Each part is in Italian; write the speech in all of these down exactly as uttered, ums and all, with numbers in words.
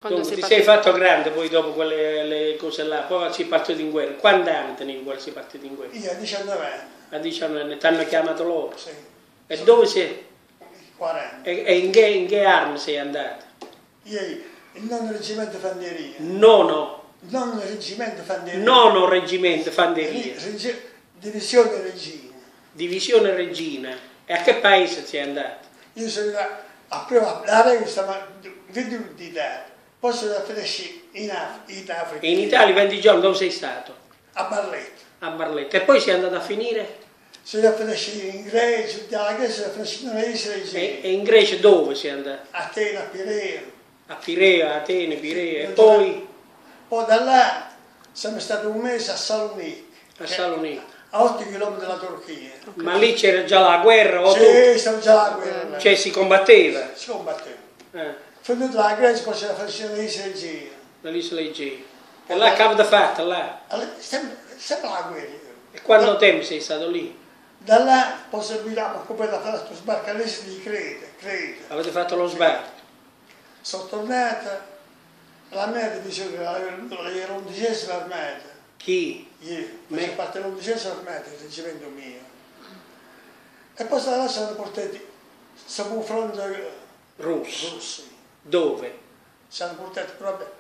Quando ti sei fatto grande poi dopo quelle le cose là, poi si è partito in guerra. Quanti anni tenevi quando si è partito in guerra? Io a diciannove anni. A diciannove anni, ti hanno chiamato loro? Sì. E Sono dove sei? quaranta. E, e in, che, in che armi sei andato? Io, il nono reggimento fanteria. Nono? Il nono reggimento fanteria. Nono reggimento fanteria. Reg divisione Regina. Divisione Regina. E a che paese sei andato? Io sono da, a prima, la rivista, ma vedo d'Italia. Poi sono andato in, Af in Africa. E in Italia venti giorni dove sei stato? A Barletta. A Barletta. E poi sei andato a finire? Sono andato in Grecia, dalla Grecia sono andato nelle isole Regine. E, e in Grecia dove sei andato? Atene, a Pireo. A Pirea, Atene, Pirea. E poi? Poi da là siamo stati un mese a Salonico. A Salonico. A otto chilometri dalla Turchia. Okay. Ma lì c'era già la guerra? O sì, stava già la guerra. Cioè si combatteva? Si combatteva. Eh. Finito la Grecia, poi c'era la isole Egea. Nell'isola Egea. E là che avete fatto là? Sempre, sempre la guerra. E quanto da, tempo sei stato lì? Da là poi serviamo a coprire la sbarcalese di Creta, Creta. Avete fatto lo sbarco? Sono tornata, la mia divisione era l'undicesima armata. Chi? Io, faccio parte dell'undicesima armata, il reggimento mio. E poi da là sono portati, siamo un fronte russo. Russi. Dove? Siamo portati proprio,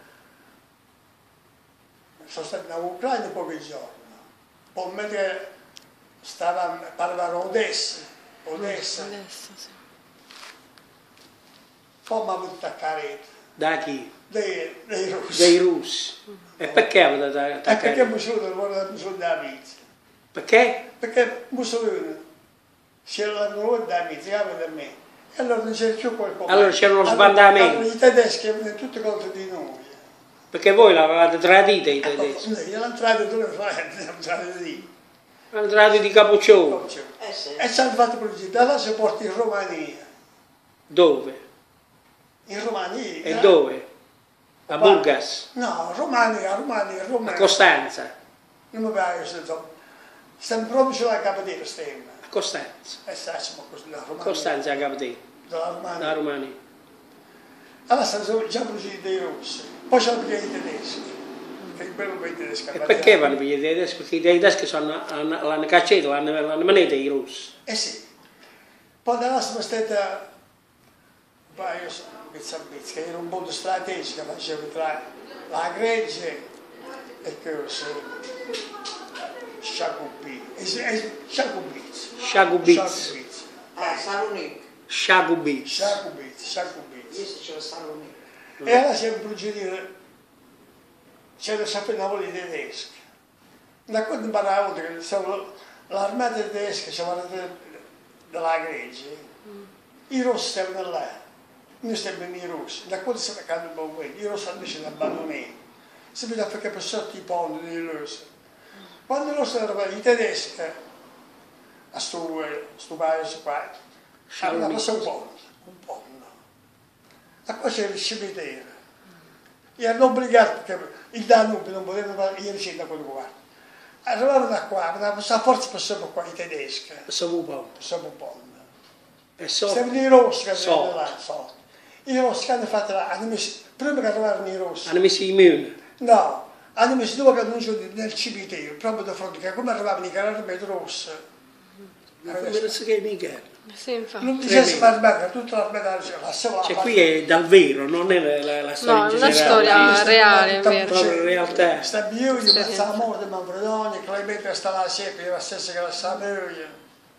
sono stati in Ucraina pochi giorni. Poi mentre stavamo, parlavano Odessa, Odessa. Odessa, sì. Poi mi ha avuto attaccare. Da chi? Dei, dei russi. Dei russi. Mm. E perché avete attaccare? E perché Mussolini voleva Mussolini da Mizia. Perché? Perché Mussolini c'era la nuova da Mizia, da me. E allora non c'era più qualcosa. Allora c'era uno sbandamento. Allora i tedeschi avevano tutti contro di noi. Perché voi l'avevate tradita i tedeschi? No, io l'ho tradito dove fare, l'ho tradito lì. L'hanno tradito di Capoccione. Eh sì. E ci hanno fatto pulizia. Da là si porta in Romania. Dove? In Romania. E dove? A Burgas? No, Romania, Romania, Romania. A Costanza? Non mi pare, stiamo proprio sulla capitale, stiamo. A Costanza? Eh, siamo la Romania. Costanza è la capitale? Dalla Romania. La Romania. Allora siamo già puliti dei russi, poi ci hanno pigliato i tedeschi. Che quello per i tedeschi. E perché vanno pigliati i tedeschi? Perché i tedeschi l'hanno cacciato, l'hanno mandato i russi. Eh sì. Poi da là siamo stati, poi io so, che era un punto strategico, facevo tra la Grecia e che so, Shagubitz. Shagubitz. Ah, Salonico. Shagubitz. Shagubitz, Shagubitz. Io c'era Salonico. E allora siamo procediti, c'era sapevano i tedeschi. Da quando imparavamo che l'armata tedesca c'era dalla Grecia, i rossi stavano là. Noi stiamo i russi, da quando siamo accaduti un po' quelli, i russi hanno deciso di abbandonare. Si vede perché per sotto i ponti dei russi. Quando i russi erano i tedeschi, a questo paese qua, hanno passato un ponte, un ponte. E poi c'era il cimitero. E hanno obbligato, perché il Danubio non potevano fare, io ero da quello qua. Arrivavano da qua, ma a forza passavano qua i tedeschi. Passavano un ponte. Passavano un ponte. E sotto? Stavano i rossi che erano là, sotto. I rossi che hanno fatto là, hanno messo, prima che arrivavano i rossi. Hanno messo i muni? No, hanno messo due cannucci nel cimitero, proprio da fronte, che come arrivavano i carabinieri rossi. Ma come non si chiama mica? Sì, infatti. Non dicesse l'armata, tutta l'armata la sua. Cioè qui è dal vero, non è la, la storia. No, è una storia reale, è vero. Proprio in realtà. Sta bio, io penso alla morte, Manfredoni, Clemente sta là sempre, la stessa che la sa moglie.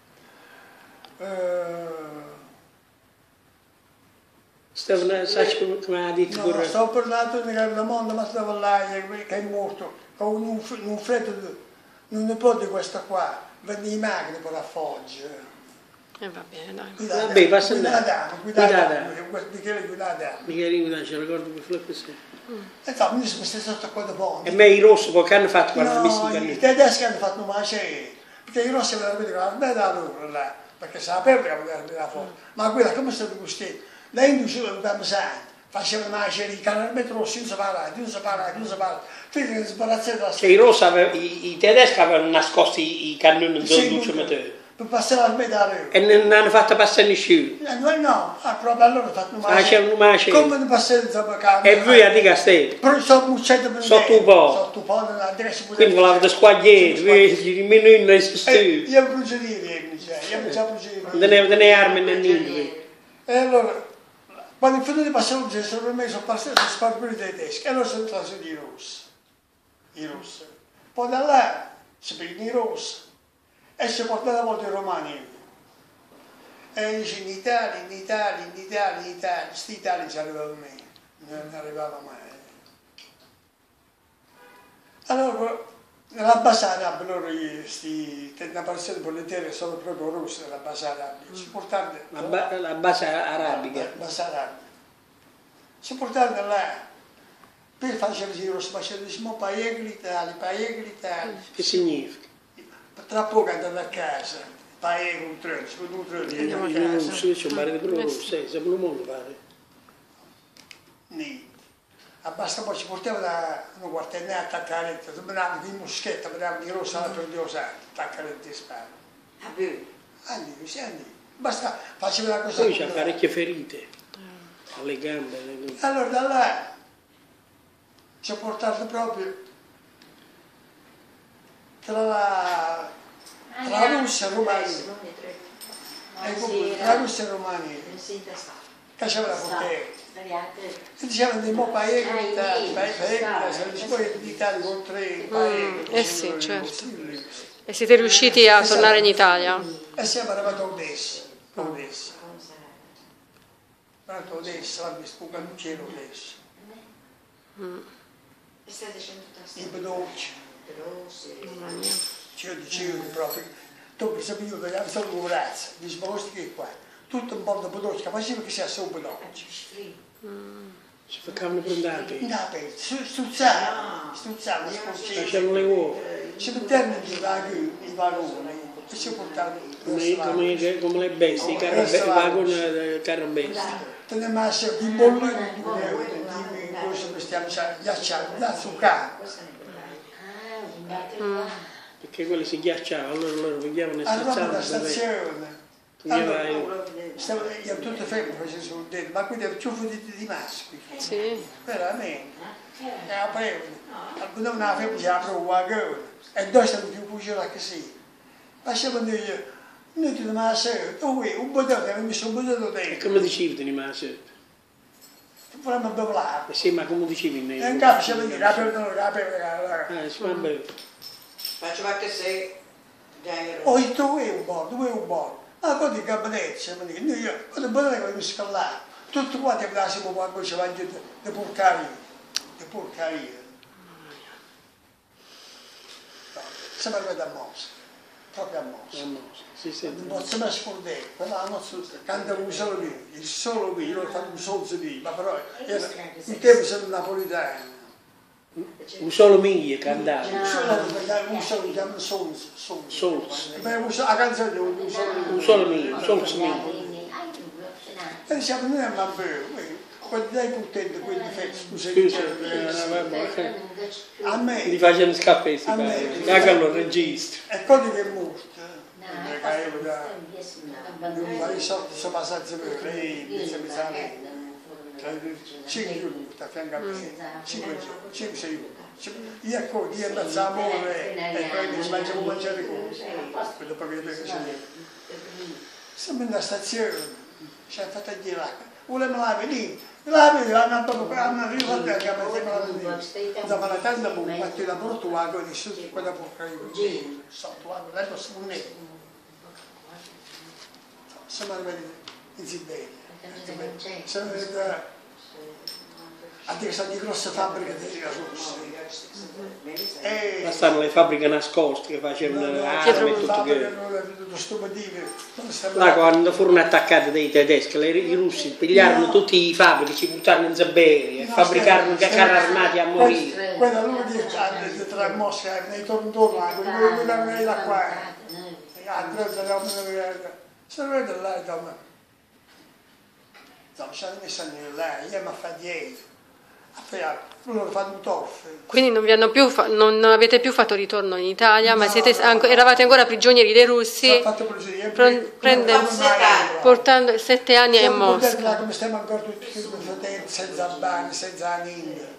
Stavo, sai come ha detto pure? No, stavo parlando di un mondo, ma stavo là, che è morto, con un, un freddo, un nipote di questo qua, venne in macchina per la Foggia. E eh, va bene, dai. Vabbè, passa andare. Guidata, Michele guidata. Michele guidata, ci ricordo per fare così. E insomma, noi siamo stati sotto quando ponte. E me i rossi, perché hanno fatto quando hanno messo i No, canini? i tedeschi hanno fatto un macello, perché i rossi avevano venuto con la smetta loro là, perché sapevano che avevano venuto fuori. Ma quella come sono costretti? Lei induceva il Damsano, faceva una macelli, i carabinieri rossi, non si parlava, non si parlava, non si parlava. Fino che sbarazzate la Cioè i rossi, i, i tedeschi avevano nascosto i, i cannoni del sì, Duce Matteo. per passare al medaglia. E non hanno fatto passare nessuno. E noi no, ah, proprio allora ho fatto Ah, c'è un macello. come ne passare insomma cambio. E voi a di castello. Però sono mucciato per Sotto un po'. Sotto un po', adesso Quindi volevate squagliare, voi diminuendo il sostituto. Io procedere, io già procedere. Non ne armi né niente. E allora, quando ho finito di passare un gesto, per me sono passato a spargere dei tedeschi, e allora sono entrato i russi. I russi. Poi da là si prendono i russi e si portano a volta i romani. E dice in Italia, in Italia, in Italia, in Italia, questa Italia ci arrivava a me, non arrivava mai. Allora, nella base araba, loro, questi tentaparazioni volentieri sono proprio russi, nella base araba, ci portavano... La, ba la base arabica. La base araba. Ci portavano là, per fare i russi, facevano diciamo paese l'Italia, paese l'Italia. Che significa? Tra poco andano a casa, paese un treno, si un treno, Andiamo a casa. C'è un mare di Bruno, sei, siamo un mondo pare. Niente. Basta poi ci portavano da una quartennata a attaccare, sembrava di moschetta, sembrava di rossa alla per Dio santo, attaccare di spalla. Ah, beh. Andiamo, sì, andiamo. Basta, faceva una cosa. Poi c'ha parecchie ferite, alle gambe. Alle... Allora da là ci ha portato proprio tra la, tra la Russia e Romania. Ecco, tra la Russia e Romania. Faceva la portiera. E dicevano di mo paese l'Italia, paese l'Italia, poi l'Italia con tre paesi. Eh sì, certo. E siete riusciti a tornare in Italia? E siamo arrivati a Odessa, a Odessa. Arrivati a Odessa, l'abbiamo visto quando c'era Odessa. In Bedocci. Mamma mia. Io dicevo proprio, dopo sapevo che avevo solo un razzo, dice, ma questo che è qua? Tutto un po' di Bedocci, faceva che sia solo Bedocci. Si faccavano prendate. No, stuzzavano, stuzzavano, sporcevano. Facevano le uova. Si mettevano i vagoni, i vagoni, e si portavano Come, come, come le bestie, i vagoni carro bestie. Tenevamo a sé di bollino, di cosa che stiamo ghiacciando, da zucchero. Perché quelli si ghiacciavano, allora loro venivano e Arrivavamo scherzavano. alla stazione. Allora, io tutte femmine facevo sul dentro, ma quindi ero ciuffo di, di maschi. Sì. Veramente. E aprivano. Alcune una femmina si apre un vagone. E due stavano più cuccioli così. Facevano io, noi ti dobbiamo essere, dove un bodone, avevo messo un bodone E dentro. come dicevi te ma sera? Vorremmo bevolare. Eh sì, ma come dicevi? E in capo ci vedevi, aprono, aprono. Eh, sì, vabbè. Faceva che sei già ero. Oh, tu vuoi un po', tu vuoi un po'. Ma poi di cabanezza, mi dico, io, quando bodone che mi scalare, tutti quanti abbiamo quando ci vanno di porcaria, di porcaria. Siamo arrivati a Mosa, proprio a Mosa. Sì, sì. Non possiamo scordare, quella nostra cantava solo lì, il solo lì, io l'ho fatto un solzo lì, ma però era, il tempo sono napoletano. Un solo miglia cantava. Un solo, un solo, si chiama Sons. Sols. La canzone un solo Un solo miglia, un solo miglia. E diciamo, noi abbiamo bevuto, quando dai contento, quelli fatti, scusa, a me, Li facevano scappare questi A me. pari. Da che lo registro. è quello che è morto. Un paio di soldi sono passati per lei, inizia a pensare, cinque giorni a fianco a me, cinque giorni, cinque sei giorni. Io ecco, io andavo a amore e poi ci mangiamo mangiare cose, dopo che io sono siamo in stazione, ci hanno fatto dire l'acqua, volevamo la venire, la venire, hanno proprio, hanno arrivato a chiamare la venire. Dopo la tenda, ma ti la porto a di su, quella porca di sotto, la posso unire. Siamo arrivati in Siberia, siamo arrivati a queste grosse fabbriche di russi. Ma stanno le fabbriche nascoste che facevano armi e tutto che... Là quando furono attaccati dai tedeschi, le- i russi pigliarono tutti i fabbriche, ci buttarono in Siberia e fabbricarono carri armati a morire. Quella loro di tra Mosca, nei tornoni, quelli da qua. Se lo vedo là, insomma, ci hanno messo là, io mi fa dietro. loro fanno un torf. Quindi non, vi hanno più fa- non, non avete più fatto ritorno in Italia, ma siete anco- eravate ancora prigionieri dei russi, Fatto prigionieri, Pre- prende- portando sette anni a siamo Mosca. là come stiamo ancora tutti i fratelli, senza bagni, senza niente.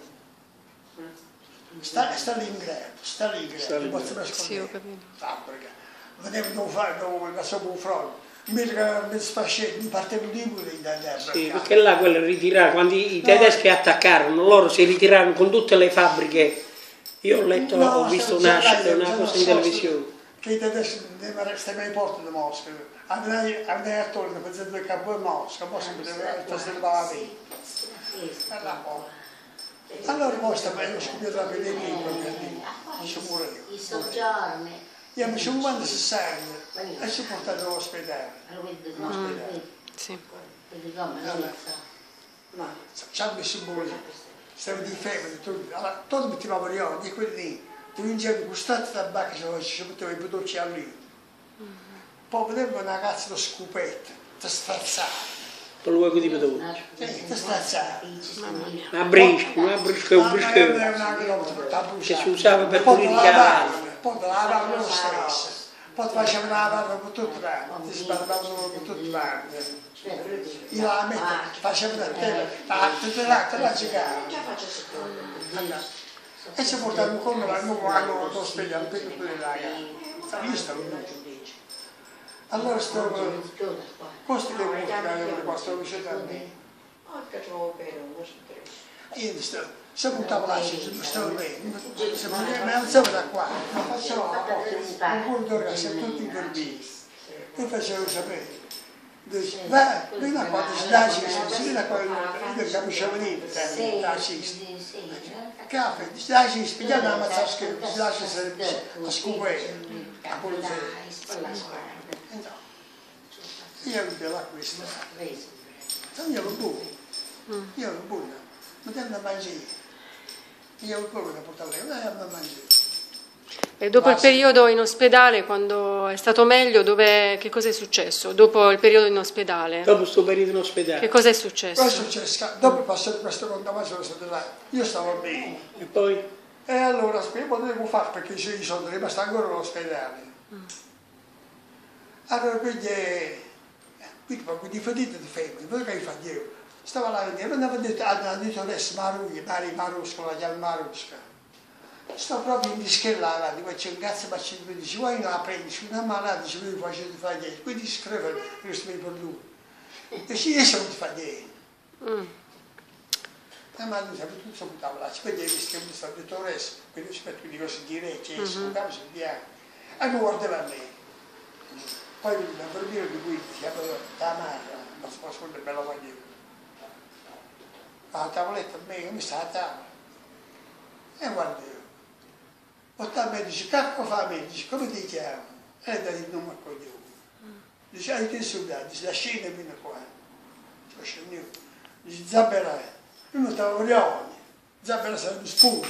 Sta, sta lì in greco, sta lì in greco, non possiamo nascondere. Sì, ho capito. Fabbrica. Venivano fare, dove sopra un fronte. Mi sfascetti, mi partivano di quelli da terra. Sì, perché là quello ritirarono, quando i tedeschi attaccarono, loro si ritirarono con tutte le fabbriche. Io ho letto, No, ho visto già- una, già- una già cosa lo in so, televisione. Che i tedeschi stavano ai porti di Mosca. Andai a torno, pensando che a poi Mosca, poi si poteva stare lì. Allora poi stavo scoprendo la pedagoglia, perché ci muoio. I soggiorni. Io mi sono quando si serve e ci portato all'ospedale. All'ospedale. Sì. Ci hanno messo un po', stavo di febbre, allora tutto mettevamo gli occhi, e quelli lì, ti vincevi gustato tabacco, ci metteva i prodotti a lì. Poi vedevo una ragazza da scupetta, ti strazzava. Per il luogo di Padova. Sì, ti strazzava. Una brisca, una brisca, un brisca che si usava per pulire i cavalli. Poi te la lavavano lo stesso, poi ti facevano la lavare per tutto l'anno, ti sbarbavano per tutto l'anno. Io la metto, facevano a te, te la, te la giocavano. E ci portavano con noi, noi hanno lo spiegato per tutte le ragazze. Io stavo lì. Allora stavo, questo che vuoi, che qua stavo vicino a me. Io stavo. Se buttavo là, stavo bene, se mi alzavo da qua, mi facevano la porta, un po' d'ora, siamo tutti dormiti. Io facevo sapere, dice, va, vieni qua, dice, dai, ci vieni qua, io capiscevo niente, dai, ci caffè, dice, dai, ci spieghiamo la mazza schermo, dice, dai, ci a scopere, a polizia. Io vedo là questa, io lo buono, io lo buono, mi danno a mangiare. Io un po' che portavo lì, ma non mangiavo. E dopo il periodo in ospedale, quando è stato meglio, dove, che cosa è successo? Dopo il periodo in ospedale? Dopo questo periodo in ospedale. Che cosa è successo? Poi è successo, dopo passato questo contatto, sono stato là, io stavo bene. E poi? E allora, io potevo fare perché io sono rimasto ancora all'ospedale. Mm. Allora, quindi, quindi, quindi, fedite di femmine, voi che fate io? Stavo là a vedere, non avevo detto, hanno detto adesso Maruglia, Mari Marusca, la chiama Marusca. Sto proprio in dischella là, dico, c'è un cazzo ma ci dice, vuoi non la prendi, una malata, dice, voi facete fare niente, quindi scrive questo mi per lui. E sì, io sono ti fa niente. E ma lui sapeva tutto, stavo là, ci vedevi che mi sta detto adesso, quindi aspetto di cose dire, c'è, si bucava, si via. E mi guardava a me. Poi la bambina di cui si chiama la madre, ma si può ascoltare bella maniera. La tavoletta a me, mi sta a tavola. E guarda io. Porta a me, dice, cacco fa a me, dice, come ti chiamo? E da il nome a cognome. Dice, hai che soldato? Dice, la scena viene qua. Dice, io. Dice, Zabbera. Io non stavo leone. Zabbera sarebbe spuro.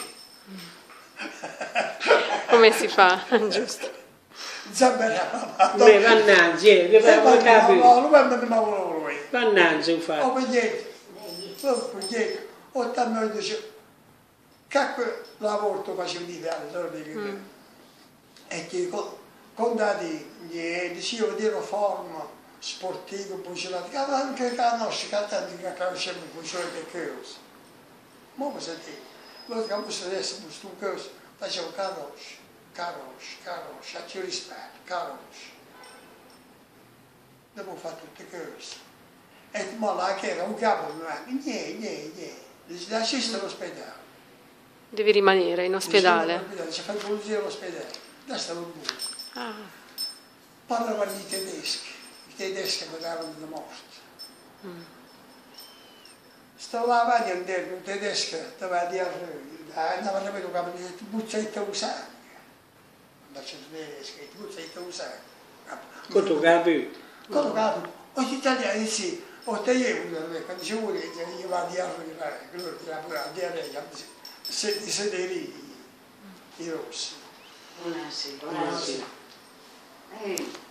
Come si fa? Giusto. Zabbera. Beh, mannaggia, che Non capito. lo voglio lui. Mannaggia, infatti. Ho vedete. Ho vedete. Ho tammato, dice, cacco lavoro facevo di fare, e che con dati dice io vedevo forma sportiva, pugilato, anche la nostra cantante che conoscevo pugilato e cose. Ma mi sentite, lo che adesso adesso questo cose, facevo carosci, carosci, carosci, a ci rispetto, carosci. Dopo fa tutte cose. E ma là che era un capo, niente, niente, niente, dice lasciate l'ospedale. Devi rimanere in ospedale. Ci fai polizia all'ospedale, da stavo buono. Ah. Parlavano i tedeschi, i tedeschi mi davano la morte. Mm. Stavo là avanti a dire, un tedesco stava a dire, andava a vedere come dice, ti buzzetta un sangue. Ma c'è un tedesco, ti buzzetta un sangue. Quanto capito? Quanto capito? O gli italiani sì, o te io, quando dicevo che io vado a dire, loro tiravano a dire, se di sedere i rossi. Buonasera, buonasera.